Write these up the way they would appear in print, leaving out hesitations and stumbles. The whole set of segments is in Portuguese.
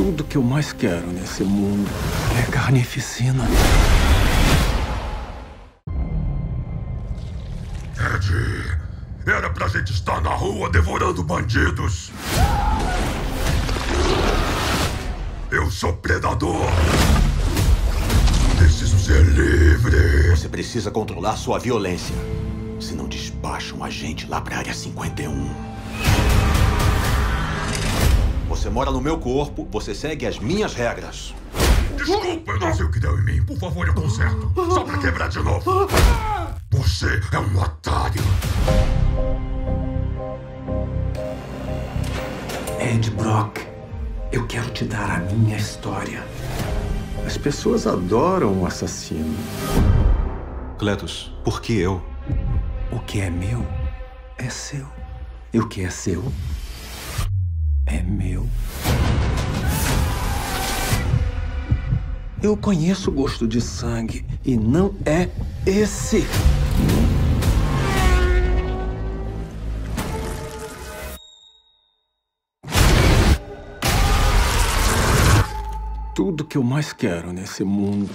Tudo que eu mais quero nesse mundo é carnificina. Ed, era pra gente estar na rua devorando bandidos. Eu sou predador. Preciso ser livre. Você precisa controlar sua violência. Senão despacham a gente lá pra área 51. Você mora no meu corpo, você segue as minhas regras. Desculpa, eu não sei o que deu em mim. Por favor, eu conserto. Só pra quebrar de novo. Você é um otário. Ed Brock, eu quero te dar a minha história. As pessoas adoram o assassino. Cletus, por que eu? O que é meu é seu. E o que é seu é meu. Eu conheço o gosto de sangue e não é esse. Tudo que eu mais quero nesse mundo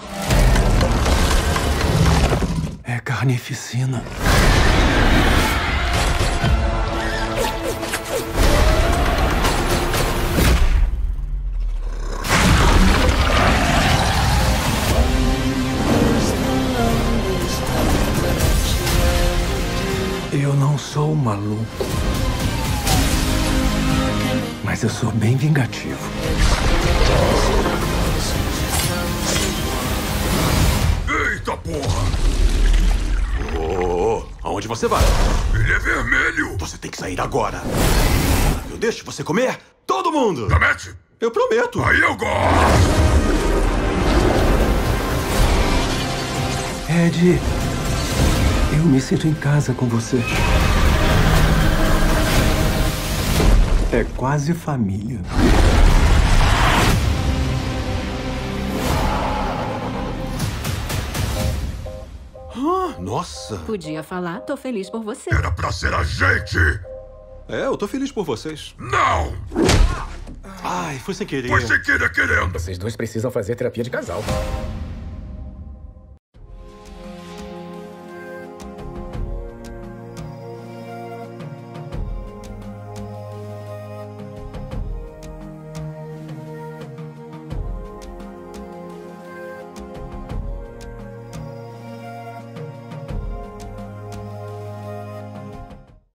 é carnificina. Eu não sou maluco, mas eu sou bem vingativo. Eita porra! Aonde você vai? Ele é vermelho! Você tem que sair agora. Eu deixo você comer todo mundo! Promete? Eu prometo! Aí eu gosto! Ed, eu me sinto em casa com você. É quase família. Nossa! Podia falar, tô feliz por você. Era pra ser a gente! É, eu tô feliz por vocês. Não! Ai, foi sem querer. Foi sem querer querendo! Vocês dois precisam fazer terapia de casal.